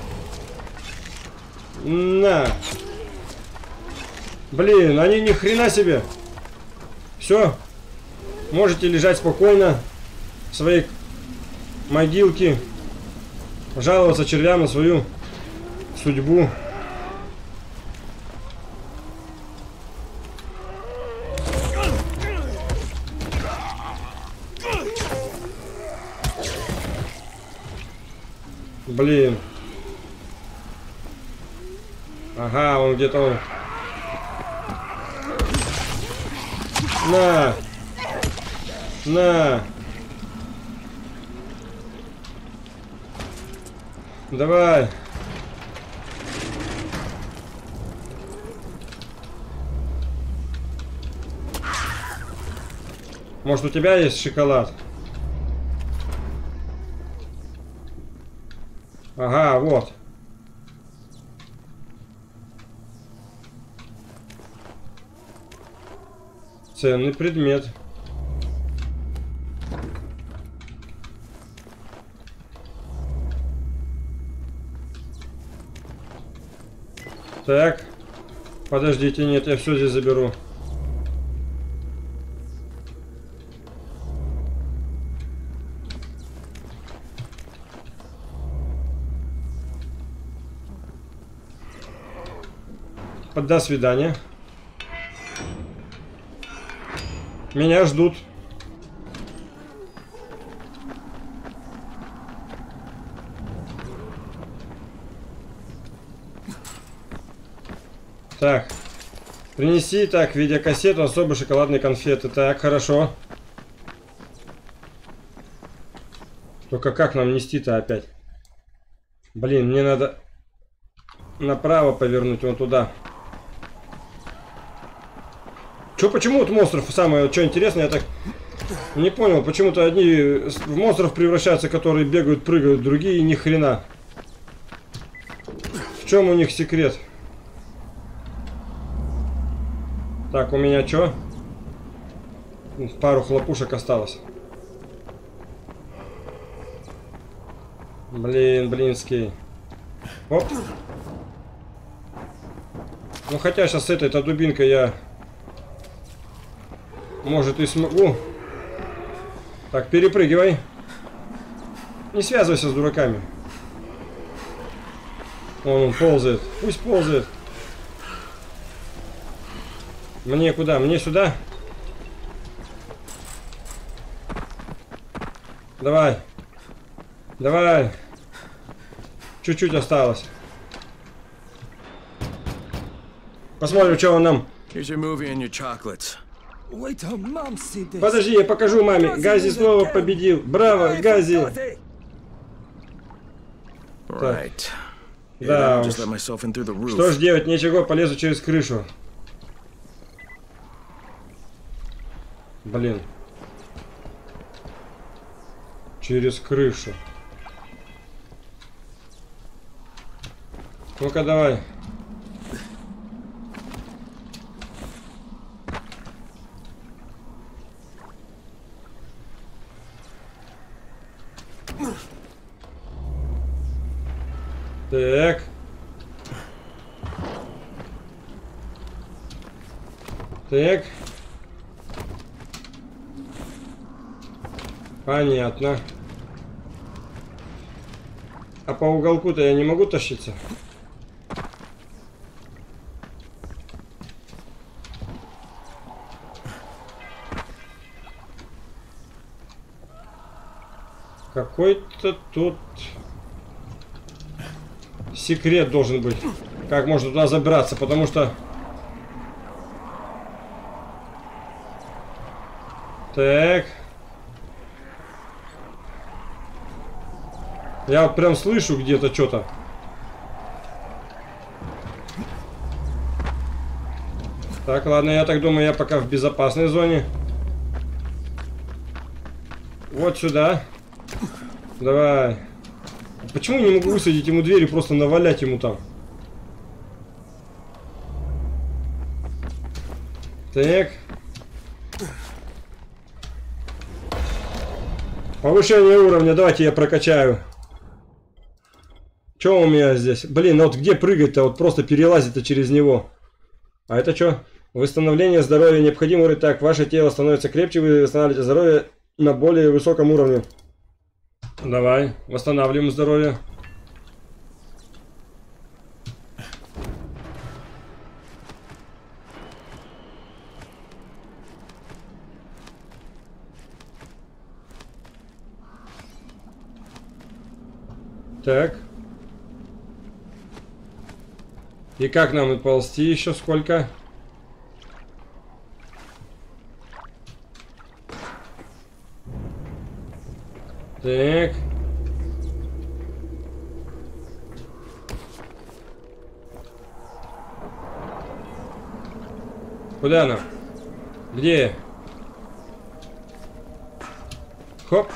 На. Блин, они ни хрена себе. Все. Можете лежать спокойно в своей могилке. Жаловаться червям на свою судьбу. Блин. Ага, он где-то... На! На! Давай! Может, у тебя есть шоколад? Ага, вот. Ценный предмет. Так. Подождите, нет, я все здесь заберу. До свидания. Меня ждут. Так. Принеси, так, видеокассету, особые шоколадные конфеты. Так, хорошо. Только как нам нести-то опять? Блин, мне надо направо повернуть, вон туда. Чё, почему вот монстров самое, что интересно, я так не понял. Почему-то одни в монстров превращаются, которые бегают, прыгают, другие ни хрена. В чем у них секрет? Так, у меня что? Пару хлопушек осталось. Блин, блинский. Оп. Ну хотя сейчас с этой-то дубинкой я, может, и смогу. Так, перепрыгивай. Не связывайся с дураками. Он ползает. Пусть ползает. Мне куда? Мне сюда? Давай. Давай. Чуть-чуть осталось. Посмотрим, что он нам. Подожди, я покажу маме. Гази снова победил. Браво, Гази. Так. Да уж. Что ж делать, ничего, полезу через крышу. Блин. Через крышу. Ну-ка, давай. Так. Так. Понятно. А по уголку-то я не могу тащиться? Какой-то тут секрет должен быть. Как можно туда забраться, потому что... Так. Я вот прям слышу где-то что-то. Так, ладно, я так думаю, я пока в безопасной зоне. Вот сюда. Давай. Почему не могу высадить ему дверь и просто навалять ему там? Так. Повышение уровня, давайте я прокачаю. Что у меня здесь? Блин, ну вот где прыгать-то? Вот просто перелазить-то через него. А это что? Восстановление здоровья. Необходимо уровень. Так, ваше тело становится крепче, вы восстанавливаете здоровье на более высоком уровне. Давай, восстанавливаем здоровье. Так. И как нам и ползти еще сколько? Так. Куда она? Где? Хоп.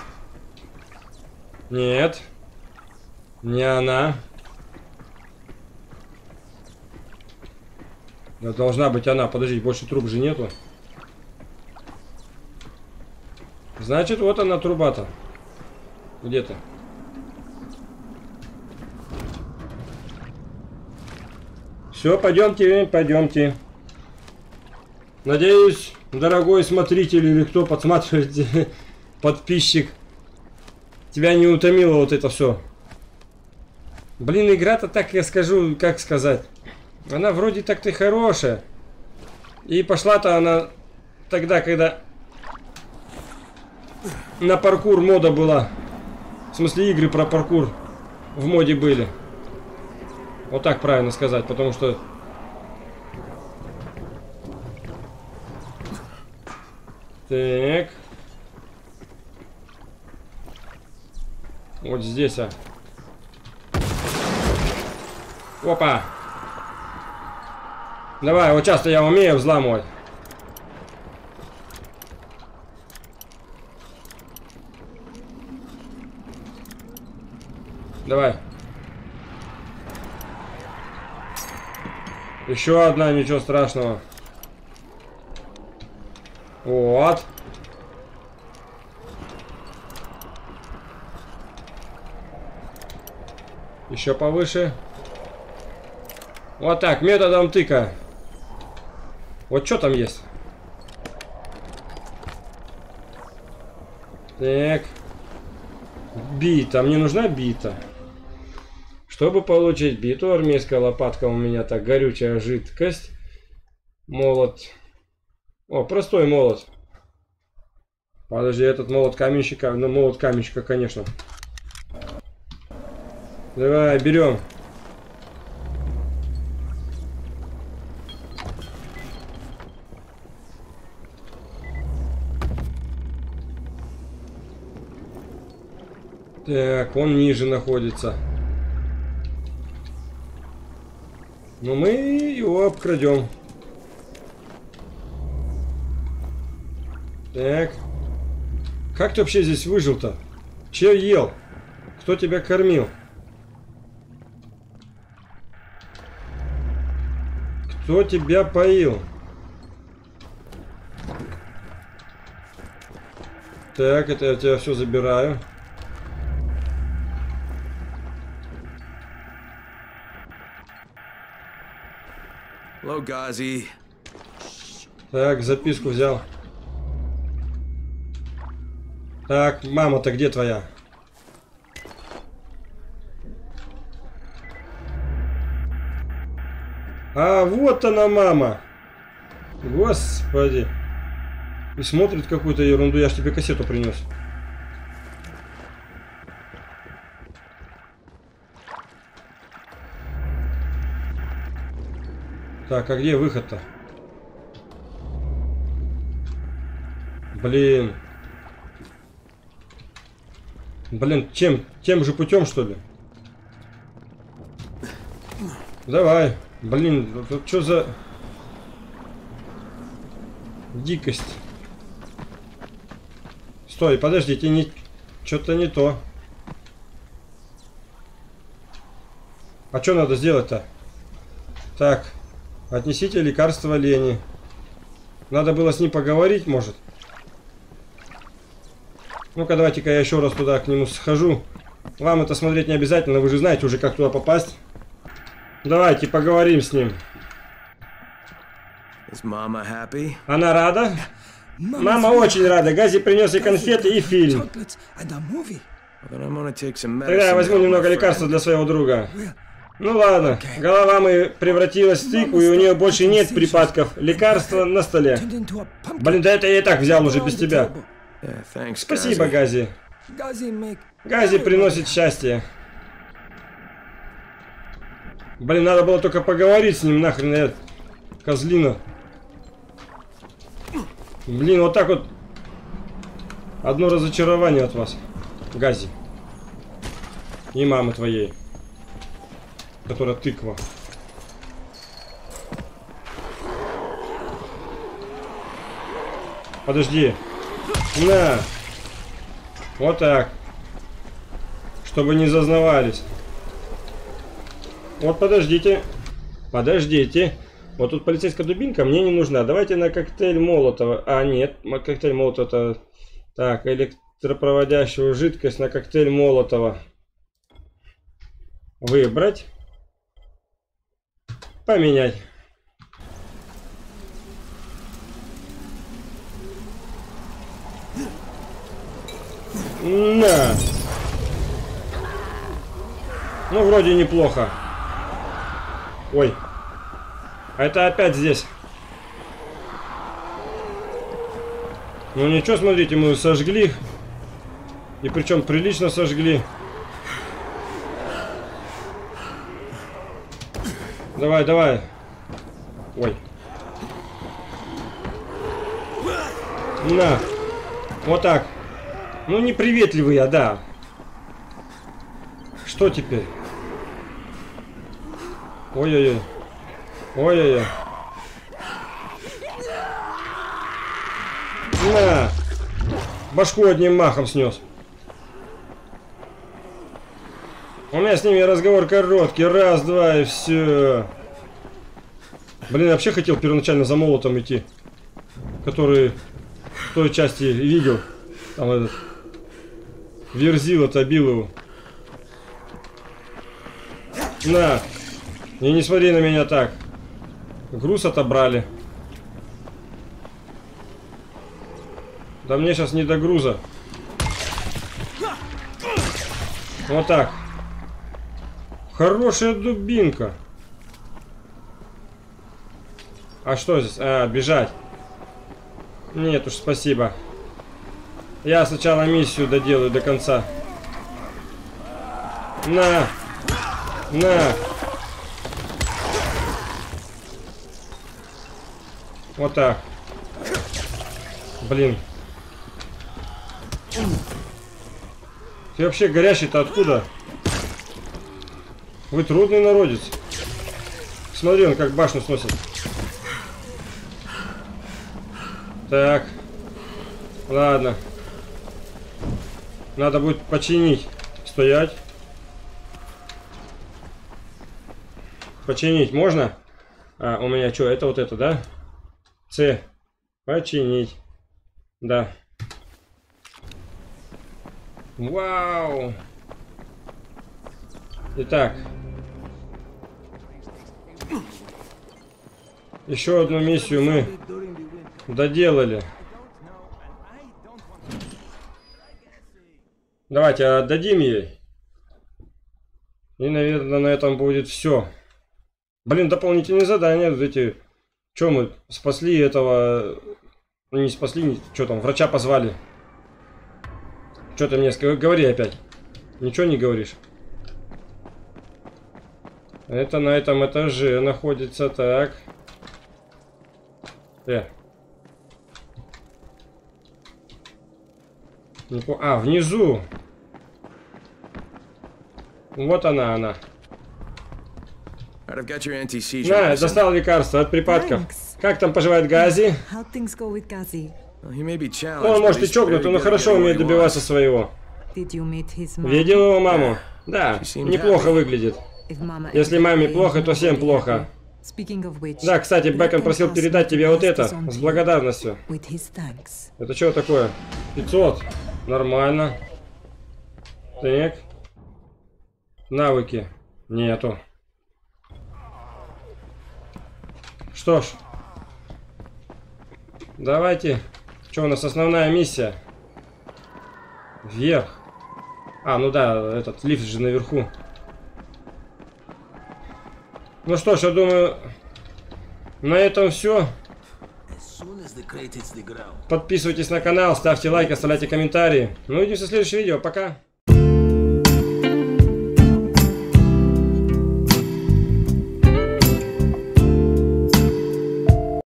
Нет. Не она. Да должна быть она. Подожди, больше труб же нету. Значит, вот она труба-то. Где-то. Все, пойдемте, пойдемте. Надеюсь, дорогой смотритель или кто подсматривает, подписчик, тебя не утомило вот это все. Блин, игра-то так, я скажу, как сказать. Она вроде так-то хорошая. И пошла-то она тогда, когда на паркур мода была. В смысле, игры про паркур в моде были. Вот так правильно сказать, потому что... Так. Вот здесь, а. Опа. Давай, вот часто я умею взламывать. Давай. Еще одна, ничего страшного. Вот. Еще повыше. Вот так, методом тыка. Вот что там есть? Так. Бита. Мне нужна бита. Чтобы получить биту, армейская лопатка у меня так, горючая жидкость. Молот. О, простой молот. Подожди, этот молот каменщика. Ну, молот каменщика, конечно. Давай, берем. Так, он ниже находится. Но мы его обкрадем. Так. Как ты вообще здесь выжил-то? Че ел? Кто тебя кормил? Кто тебя поил? Так, это я тебя все забираю. Hello, Ghazi. Так, записку взял. Так, мама-то где твоя? А, вот она, мама. Господи. И смотрит какую-то ерунду. Я ж тебе кассету принес. Так, а где выход-то? Блин. Блин, тем же путем, что ли? Давай. Блин, тут что за дикость? Стой, подождите, не... что-то не то. А что надо сделать-то? Так, отнесите лекарство Лене. Надо было с ним поговорить, может? Ну-ка, давайте-ка я еще раз туда к нему схожу. Вам это смотреть не обязательно, вы же знаете уже, как туда попасть. Давайте поговорим с ним. Она рада? Мама очень рада. Гази принес ей конфеты и фильм. Тогда я возьму немного лекарства для своего друга. Ну ладно, голова моя превратилась в тыкву, и у нее больше нет припадков. Лекарство на столе. Блин, да это я и так взял уже без тебя. Спасибо, Гази. Гази приносит счастье. Блин, надо было только поговорить с ним, нахрен, я... козлина. Блин, вот так вот. Одно разочарование от вас, Гази. И мамы твоей, которая тыква. Подожди. На. Вот так. Чтобы не зазнавались. Вот подождите. Подождите. Вот тут полицейская дубинка мне не нужна. Давайте на коктейль Молотова. А, нет. Коктейль Молотова это... Так, электропроводящую жидкость на коктейль Молотова. Выбрать. Поменять. На. Ну, вроде неплохо. Ой. А это опять здесь. Ну ничего, смотрите, мы сожгли. И причем прилично сожгли. Давай, давай. Ой. На. Вот так. Ну, неприветливый я, да. Что теперь? Ой-ой-ой. Ой-ой-ой. На. Башку одним махом снес. У меня с ними разговор короткий. Раз, два и все. Блин, я вообще хотел первоначально за молотом идти. Который в той части видел. Там этот Верзила-то бил его. На. И не смотри на меня так. Груз отобрали. Да мне сейчас не до груза. Вот так. Хорошая дубинка. А что здесь? А, бежать. Нет уж, спасибо. Я сначала миссию доделаю до конца. На. На. Вот так. Блин. Ты вообще горящий-то откуда? Вы трудный народец. Смотри, он как башню сносит. Так. Ладно. Надо будет починить. Стоять. Починить можно? А, у меня что, это вот это, да? С. Починить. Да. Вау. Итак. Еще одну миссию мы доделали. Давайте отдадим ей. И, наверное, на этом будет все. Блин, дополнительные задания. Вот эти. Че мы спасли этого... Ну, не спасли, что там, врача позвали. Что ты мне говори опять? Ничего не говоришь. Это на этом этаже находится, так. А, внизу. Вот она. На, достал лекарство от припадков. Как там поживает Гази? Он может и чокнутый, но хорошо умеет добиваться своего. Видел его маму? Да, неплохо выглядит. Если маме плохо, то всем плохо. Да, кстати, Бэкон просил передать тебе вот это, с благодарностью. Это что такое? 500. Нормально. Так. Навыки. Нету. Что ж. Давайте. Что у нас основная миссия? Вверх. А, ну да, этот лифт же наверху. Ну что ж, я думаю, на этом все. Подписывайтесь на канал, ставьте лайк, оставляйте комментарии. Ну, увидимся в следующем видео. Пока.